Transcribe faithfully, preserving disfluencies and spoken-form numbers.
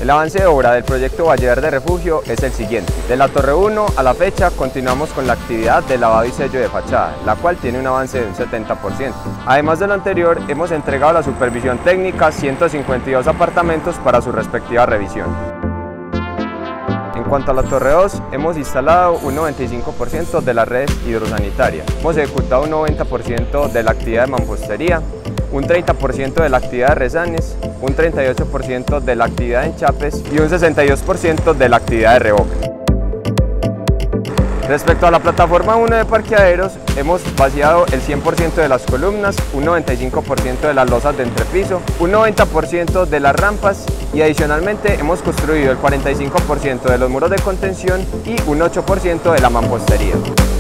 El avance de obra del proyecto Valle Verde Refugio es el siguiente. De la Torre uno a la fecha continuamos con la actividad de lavado y sello de fachada, la cual tiene un avance de un setenta por ciento. Además de lo anterior, hemos entregado a la supervisión técnica ciento cincuenta y dos apartamentos para su respectiva revisión. En cuanto a la Torre dos, hemos instalado un noventa y cinco por ciento de la red hidrosanitaria. Hemos ejecutado un noventa por ciento de la actividad de mampostería, un treinta por ciento de la actividad de rezanes, un treinta y ocho por ciento de la actividad de enchapes y un sesenta y dos por ciento de la actividad de revoque. Respecto a la plataforma uno de parqueaderos, hemos vaciado el cien por ciento de las columnas, un noventa y cinco por ciento de las losas de entrepiso, un noventa por ciento de las rampas y adicionalmente hemos construido el cuarenta y cinco por ciento de los muros de contención y un ocho por ciento de la mampostería.